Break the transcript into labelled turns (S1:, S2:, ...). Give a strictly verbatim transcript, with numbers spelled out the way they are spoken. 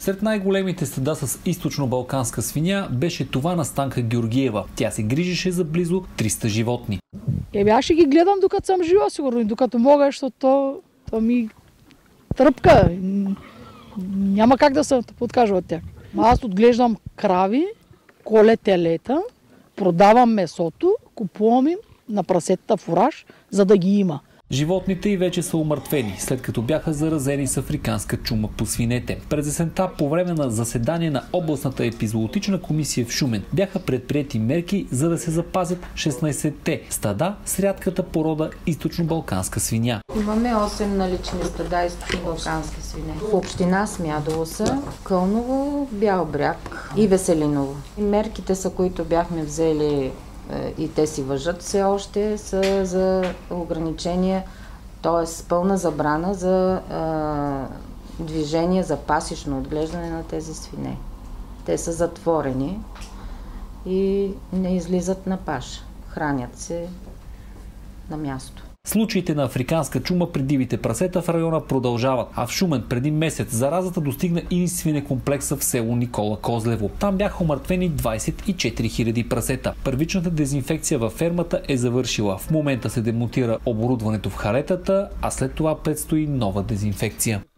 S1: Сред най-големите стада с източно-балканска свиня беше това на Станка Георгиева. Тя се грижеше за близо триста животни.
S2: Еми, аз ще ги гледам докато съм жива, сигурно, и докато мога, защото то, то ми тръпка. Няма как да се подкажа от тях. Аз отглеждам крави, коля телета, продавам месото, купувам им на прасетата фураж, за да ги има.
S1: Животните и вече са умъртвени, след като бяха заразени с африканска чума по свинете. През есента, по време на заседание на областната епизоотична комисия в Шумен, бяха предприети мерки, за да се запазят шестнайсетте стада с рядката порода източно-балканска свиня.
S3: Имаме осем налични стада източно-балкански свине. В община Смядово са, Кълново, Бял бряг и Веселиново. Мерките са, които бяхме взели и те си важат все още, са за ограничения, т.е. пълна забрана за а, движение, за пасищно отглеждане на тези свине. Те са затворени и не излизат на паша. Хранят се на място.
S1: Случаите на африканска чума при дивите прасета в района продължават, а в Шумен преди месец заразата достигна и свинекомплекса в село Никола Козлево. Там бяха умъртвени двайсет и четири хиляди прасета. Първичната дезинфекция във фермата е завършила. В момента се демонтира оборудването в халетата, а след това предстои нова дезинфекция.